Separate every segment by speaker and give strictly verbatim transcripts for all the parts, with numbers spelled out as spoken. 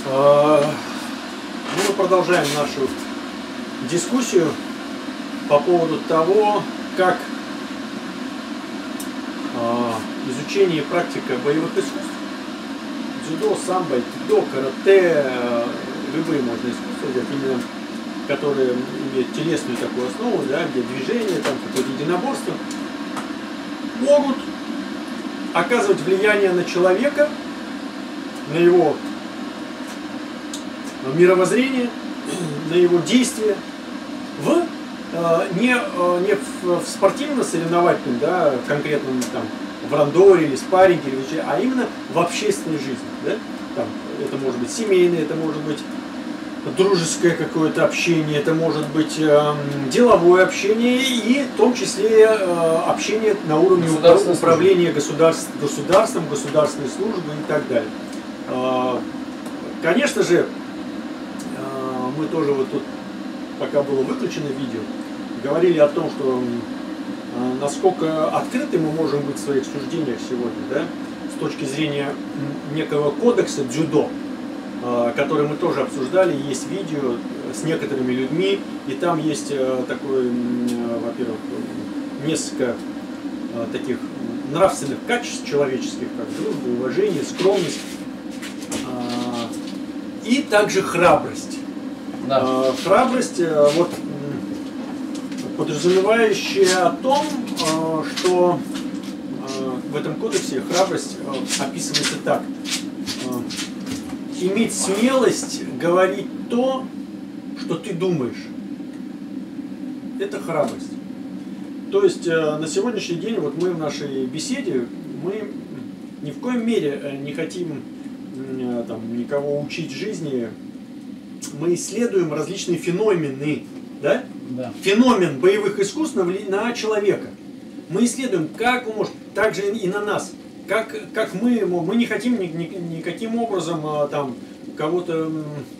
Speaker 1: Мы продолжаем нашу дискуссию по поводу того, как изучение и практика боевых искусств, дзюдо, самбо, айкидо, карате, любые можно искусства взять, именно которые имеют телесную такую основу, да, где движение, там какое-то единоборство, могут оказывать влияние на человека, на его мировоззрение, на его действия в э, не, э, не в, в спортивно-соревновательном, да, конкретном там в рандоре или спарринге, или, а именно в общественной жизни. Да? Там, это может быть семейное, это может быть дружеское какое-то общение, это может быть э, деловое общение и в том числе э, общение на уровне управления государств, государством, государственной службы и так далее. Э, конечно же, э, мы тоже вот тут, пока было выключено видео, говорили о том, что э, насколько открыты мы можем быть в своих суждениях сегодня, да, с точки зрения некого кодекса дзюдо, который мы тоже обсуждали, есть видео с некоторыми людьми, и там есть такое, во-первых, несколько таких нравственных качеств человеческих, как дружба, уважение, скромность, и также храбрость. Да. Храбрость, вот, подразумевающая о том, что в этом кодексе храбрость описывается так: иметь смелость говорить то, что ты думаешь. Это храбрость. То есть на сегодняшний день, вот мы в нашей беседе, мы ни в коем мере не хотим там, никого учить жизни. Мы исследуем различные феномены, да? Да. Феномен боевых искусств на, на человека. Мы исследуем, как он может, также и на нас. Как, как мы, мы не хотим ни, ни, никаким образом там кого-то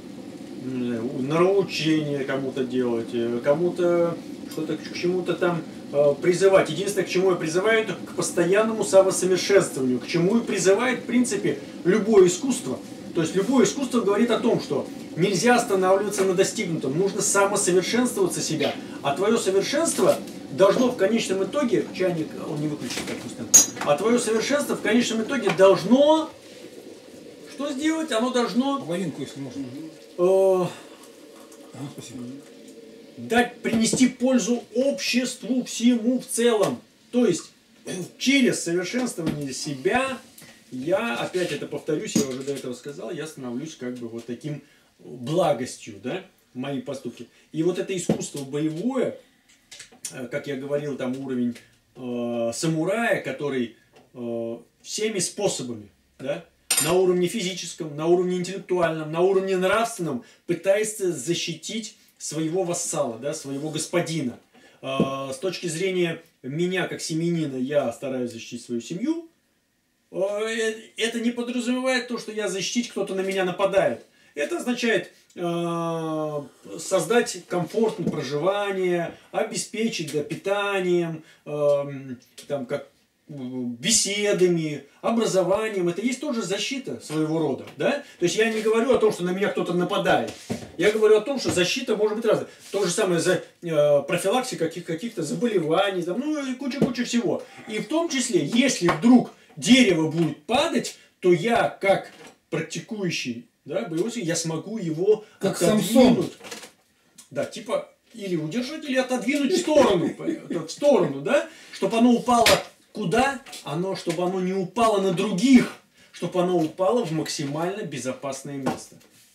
Speaker 1: нравоучение кому-то делать, кому-то что-то к чему-то там призывать. Единственное, к чему я призываю, это к постоянному самосовершенствованию, к чему и призывает, в принципе, любое искусство. То есть любое искусство говорит о том, что нельзя останавливаться на достигнутом, нужно самосовершенствоваться себя. А твое совершенство должно в конечном итоге, чайник, он не выключит, допустим, а твое совершенство в конечном итоге должно, что сделать? Оно должно
Speaker 2: половинку, если можно.
Speaker 1: Э,
Speaker 2: ага, спасибо.
Speaker 1: Дать, принести пользу обществу всему в целом. То есть через совершенствование себя я, опять это повторюсь, я уже до этого сказал, я становлюсь как бы вот таким благостью, да, в мои поступки. И вот это искусство боевое, как я говорил, там уровень э, самурая, который э, всеми способами, да, на уровне физическом, на уровне интеллектуальном, на уровне нравственном пытается защитить своего вассала, да, своего господина. Э, с точки зрения меня, как семьянина, я стараюсь защитить свою семью. Э, это не подразумевает то, что я защитить, кто-то на меня нападает. Это означает э, создать комфортное проживание, обеспечить, да, питанием, э, там, как, беседами, образованием. Это есть тоже защита своего рода. Да? То есть я не говорю о том, что на меня кто-то нападает. Я говорю о том, что защита может быть разная. То же самое за э, профилактика каких- каких-то заболеваний, там, ну и куча-куча всего. И в том числе, если вдруг дерево будет падать, то я, как практикующий, да, боевой, я смогу его
Speaker 2: как
Speaker 1: отодвинуть.
Speaker 2: Самсон.
Speaker 1: Да, типа, или удержать, или отодвинуть в сторону, в сторону, да, чтобы оно упало куда? Оно, чтобы оно не упало на других, чтобы оно упало в максимально безопасное место.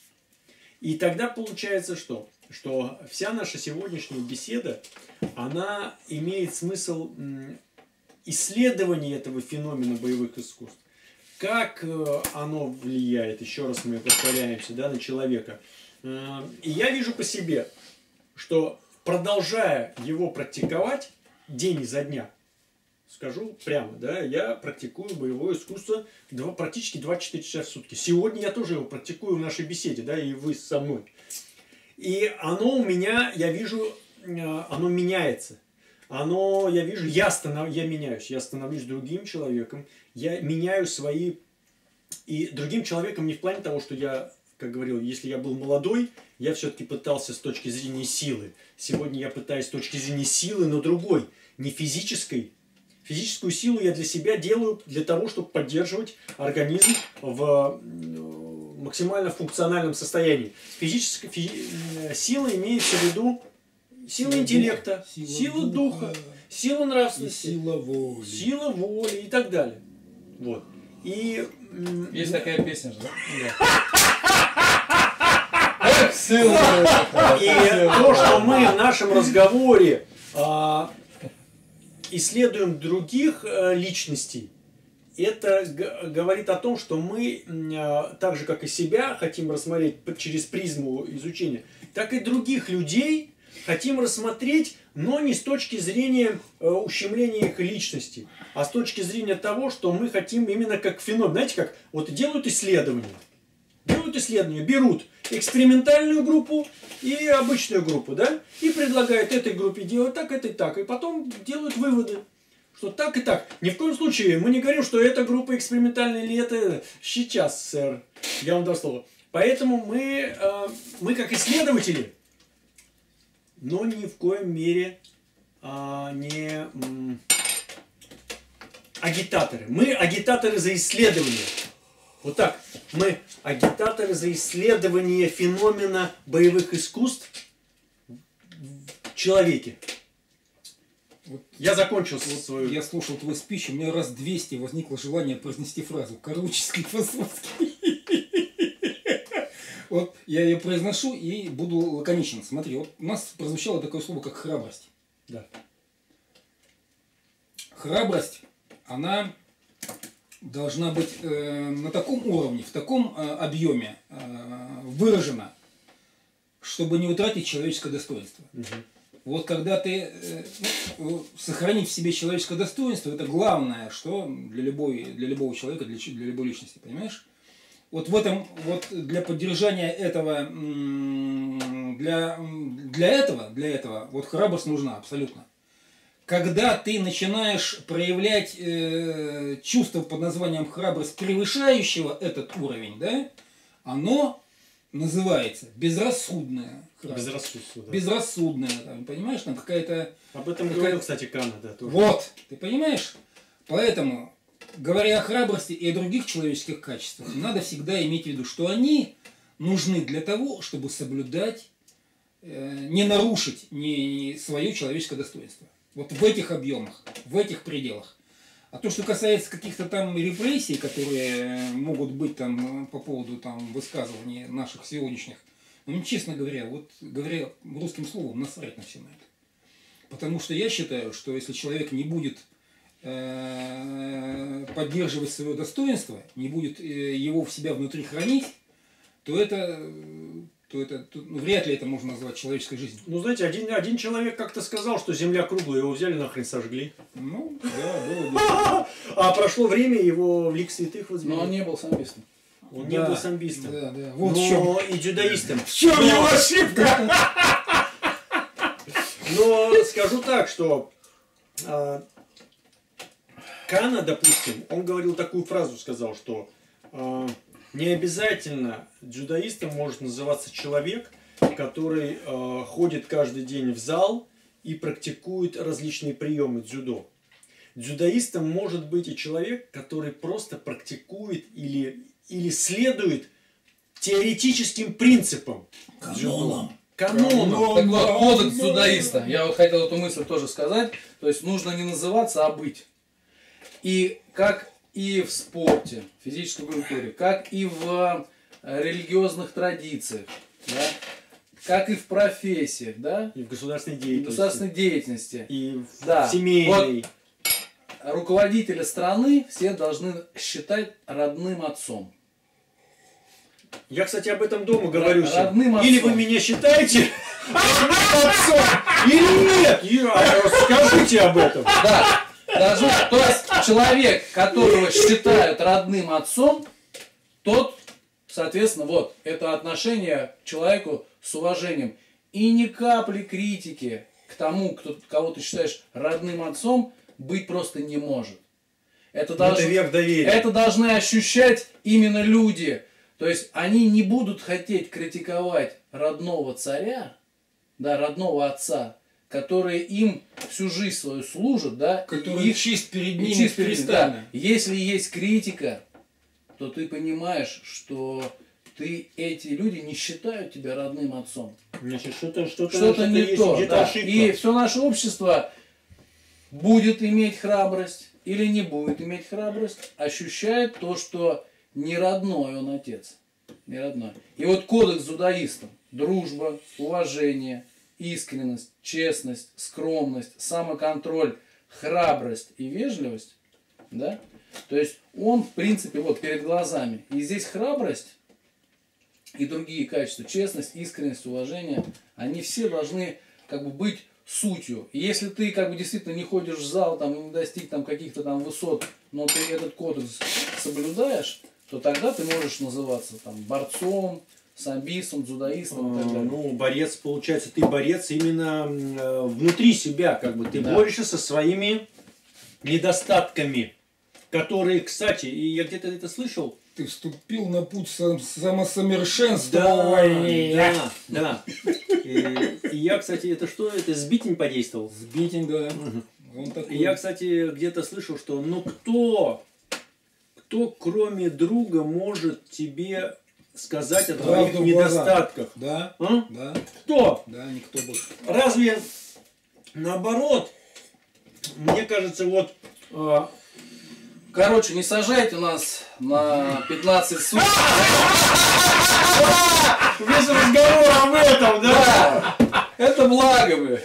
Speaker 1: И тогда получается что? Что вся наша сегодняшняя беседа, она имеет смысл исследования этого феномена боевых искусств. Как оно влияет, еще раз мы повторяемся, да, на человека. И я вижу по себе, что продолжая его практиковать день изо дня, скажу прямо, да, я практикую боевое искусство два, практически двадцать четыре часа в сутки. Сегодня я тоже его практикую в нашей беседе, да, и вы со мной. И оно у меня, я вижу, оно меняется. Оно, я вижу, я, станов, я меняюсь, я становлюсь другим человеком, я меняю свои... И другим человеком не в плане того, что я как говорил, если я был молодой, я все-таки пытался с точки зрения силы. Сегодня я пытаюсь с точки зрения силы, но другой, не физической. Физическую силу я для себя делаю для того, чтобы поддерживать организм в максимально функциональном состоянии. Физическая физи... сила имеется в виду сила, сила интеллекта, духа, сила, сила духа, духа, сила нравственности,
Speaker 2: сила воли.
Speaker 1: сила воли и так далее. Вот. И
Speaker 3: есть такая песня же, да?
Speaker 1: И то, что мы в нашем разговоре исследуем других личностей, это говорит о том, что мы, так же как и себя, хотим рассмотреть через призму изучения, так и других людей хотим рассмотреть, но не с точки зрения ущемления их личности, а с точки зрения того, что мы хотим именно как феномен. Знаете, как вот делают исследования, делают исследования, берут экспериментальную группу и обычную группу, да, и предлагают этой группе делать так, этой так, и потом делают выводы, что так и так. Ни в коем случае мы не говорим, что эта группа экспериментальная или это сейчас, сэр, я вам дам слово. Поэтому мы, мы как исследователи, но ни в коем мере а, не м, агитаторы. Мы агитаторы за исследование. Вот так. Мы агитаторы за исследование феномена боевых искусств в человеке.
Speaker 2: Вот,
Speaker 1: я закончил
Speaker 2: вот
Speaker 1: свою...
Speaker 2: Я слушал твой спич, у меня раз двести возникло желание произнести фразу «Каручский фасовский». Вот я ее произношу и буду лаконичен. Смотри, вот у нас прозвучало такое слово, как храбрость.
Speaker 1: Да.
Speaker 2: Храбрость, она должна быть э, на таком уровне, в таком э, объеме э, выражена, чтобы не утратить человеческое достоинство.
Speaker 1: Угу. Вот
Speaker 2: когда ты э, ну, сохранить в себе человеческое достоинство, это главное, что для, любой, для любого человека, для, для любой личности, понимаешь? Вот в этом, вот для поддержания этого, для, для этого, для этого, вот храбрость нужна абсолютно. Когда ты начинаешь проявлять э, чувство под названием храбрость, превышающего этот уровень, да, оно называется безрассудная храбрость.
Speaker 1: Безрассудство, да.
Speaker 2: Безрассудная, там, понимаешь, там какая-то...
Speaker 1: Об этом
Speaker 2: какая
Speaker 1: говорил, кстати, Кана, да, тоже.
Speaker 2: Вот, ты понимаешь? Поэтому... Говоря о храбрости и о других человеческих качествах, надо всегда иметь в виду, что они нужны для того, чтобы соблюдать, э, не нарушить не свое человеческое достоинство. Вот в этих объемах, в этих пределах. А то, что касается каких-то там репрессий, которые могут быть там по поводу там высказываний наших сегодняшних, ну, честно говоря, вот говоря русским словом, насрать на все на это. Потому что я считаю, что если человек не будет поддерживать свое достоинство, не будет его в себя внутри хранить, то это, то это то, ну, вряд ли это можно назвать человеческой жизнью.
Speaker 1: Ну, знаете, один, один человек как-то сказал, что земля круглая, его взяли нахрен сожгли.
Speaker 2: Ну, да, было бы.
Speaker 1: А прошло время, его в лик святых возвели.
Speaker 3: Но он не был самбистом.
Speaker 1: Он не был самбистом.
Speaker 2: Да, да. Вот
Speaker 1: но и дзюдоистом.
Speaker 2: В чем его ошибка?
Speaker 1: Но скажу так, что Кана, допустим, он говорил такую фразу, сказал, что э, не обязательно дзюдоистом может называться человек, который э, ходит каждый день в зал и практикует различные приемы дзюдо. Дзюдоистом может быть и человек, который просто практикует или, или следует теоретическим принципам дзюдо.
Speaker 3: Каноном. Так вот, кодекс дзюдоиста. Я вот хотел эту мысль тоже сказать. То есть нужно не называться, а быть. И как и в спорте, в физической культуре, как и в религиозных традициях, да, как и в профессиях, да,
Speaker 1: и в государственной деятельности,
Speaker 3: в государственной деятельности,
Speaker 1: и в
Speaker 3: да.
Speaker 1: семейной.
Speaker 3: Вот руководителя страны все должны считать родным отцом.
Speaker 1: Я, кстати, об этом дома говорю.
Speaker 3: Родным отцом.
Speaker 1: Или вы меня считаете родным отцом, или нет. Скажите об этом.
Speaker 3: Да. Даже, то есть человек, которого считают родным отцом, тот, соответственно, вот, это отношение к человеку с уважением. И ни капли критики к тому, кто, кого ты считаешь родным отцом, быть просто не может. Это, должен,
Speaker 1: это верх доверия.
Speaker 3: Это должны ощущать именно люди. То есть они не будут хотеть критиковать родного царя, да, родного отца, который им всю жизнь свою служит, да,
Speaker 2: Который
Speaker 3: их
Speaker 2: чист перед
Speaker 3: и
Speaker 2: ними
Speaker 3: чист перед ними, да.
Speaker 2: кристально.
Speaker 3: Если есть критика, то ты понимаешь, что ты, эти люди не считают тебя родным отцом.
Speaker 1: Значит, что-то что
Speaker 3: Что-то не
Speaker 1: есть,
Speaker 3: то.
Speaker 1: где-то
Speaker 3: Да.
Speaker 1: ошибка.
Speaker 3: И все наше общество будет иметь храбрость или не будет иметь храбрость, ощущает то, что не родной он отец. Не родной. И вот кодекс дзюдоистов. Дружба, уважение, искренность, честность, скромность, самоконтроль, храбрость и вежливость. Да? То есть он, в принципе, вот перед глазами. И здесь храбрость и другие качества, честность, искренность, уважение, они все должны как бы быть сутью. И если ты как бы действительно не ходишь в зал там, и не достиг там каких-то там высот, но ты этот кодекс соблюдаешь, то тогда ты можешь называться там борцом, самбистом, дзюдоистом и так далее.
Speaker 1: Ну, борец, получается, ты борец именно э, внутри себя, как бы ты
Speaker 3: Да.
Speaker 1: борешься со своими недостатками, которые, кстати, и я где-то это слышал.
Speaker 2: Ты вступил на путь сам- самосовершенствования.
Speaker 1: Да, да. И, и я, кстати, это что? Это сбитень подействовал.
Speaker 2: Сбитень, да. Он такой.
Speaker 1: И я, кстати, где-то слышал, что ну кто, кто кроме друга может тебе сказать о твоих
Speaker 2: Правду в глаза.
Speaker 1: недостатках?
Speaker 2: Да,
Speaker 1: А?
Speaker 2: да,
Speaker 1: Кто?
Speaker 2: да, никто больше.
Speaker 1: Разве наоборот? Мне кажется, вот а,
Speaker 3: Короче, не сажайте нас на пятнадцать суток.
Speaker 1: весь разговор об этом, да?
Speaker 3: Да, это благо вы.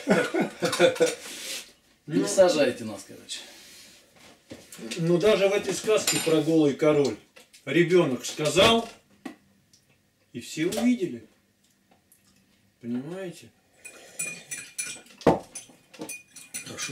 Speaker 1: Ну.
Speaker 3: Не сажайте нас, короче.
Speaker 1: Ну даже в этой сказке про голый король ребенок сказал, и все увидели. Понимаете?
Speaker 2: Хорошо.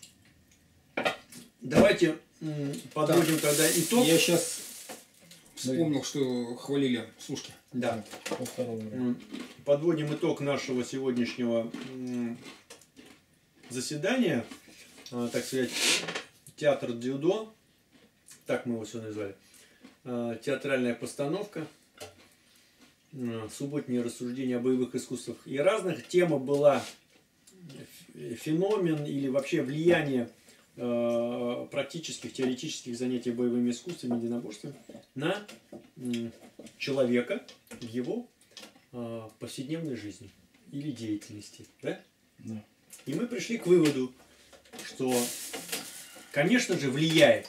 Speaker 1: Давайте м, подводим тогда итог.
Speaker 2: Я сейчас вспомнил, что хвалили сушки.
Speaker 1: Да.
Speaker 3: По второму варианту.
Speaker 1: М, Подводим итог нашего сегодняшнего м, заседания. А, так сказать, театр дзюдо. Так мы его сегодня назвали. А, театральная постановка. А, субботние рассуждения о боевых искусствах и разных. Тема была ф- феномен или вообще влияние э, практических, теоретических занятий боевыми искусствами, единоборствами на м, человека в его э, повседневной жизни или деятельности. Да?
Speaker 3: Да.
Speaker 1: И мы пришли к выводу, что, конечно же, влияет,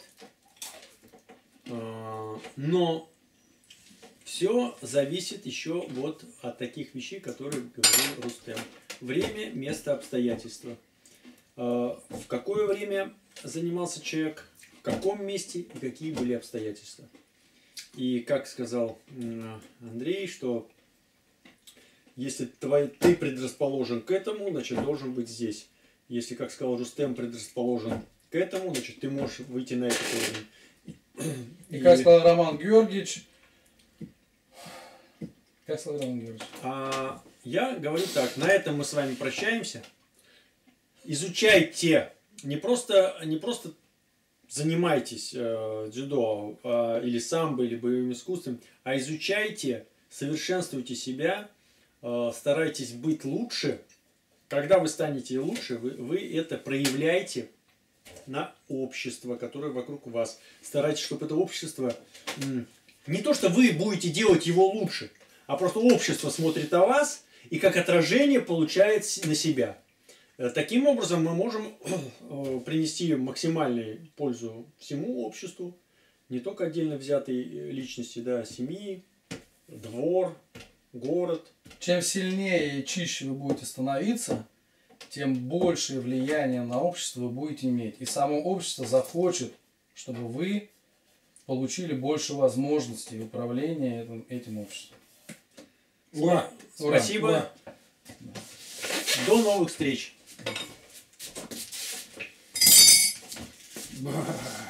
Speaker 1: э, но все зависит еще вот от таких вещей, которые говорил Рустем. Время, место, обстоятельства. Э, В какое время занимался человек, в каком месте и какие были обстоятельства. И как сказал м, Андрей, что если твой, ты предрасположен к этому, значит должен быть здесь. Если, как сказал Рустем, предрасположен к этому, значит ты можешь выйти на этот уровень.
Speaker 3: И как сказал Роман Георгиевич, как сказал Роман Георгиевич,
Speaker 1: А, я говорю так, на этом мы с вами прощаемся. Изучайте, не просто, не просто занимайтесь э, дзюдо э, или самбо, или боевым искусством, а изучайте, совершенствуйте себя, э, старайтесь быть лучше. Когда вы станете лучше, вы, вы это проявляете на общество, которое вокруг вас. Старайтесь, чтобы это общество... м, не то, что вы будете делать его лучше, а просто общество смотрит на вас и как отражение получает с- на себя. Э, Таким образом мы можем э, принести максимальную пользу всему обществу, не только отдельно взятой э, личности, да, семьи, двор, город.
Speaker 3: чем сильнее и чище вы будете становиться, тем большее влияние на общество вы будете иметь. И само общество захочет, чтобы вы получили больше возможностей управления этим, этим обществом.
Speaker 2: Ура!
Speaker 3: Ура!
Speaker 1: Спасибо.
Speaker 2: Ура!
Speaker 1: До новых встреч.
Speaker 2: Ба.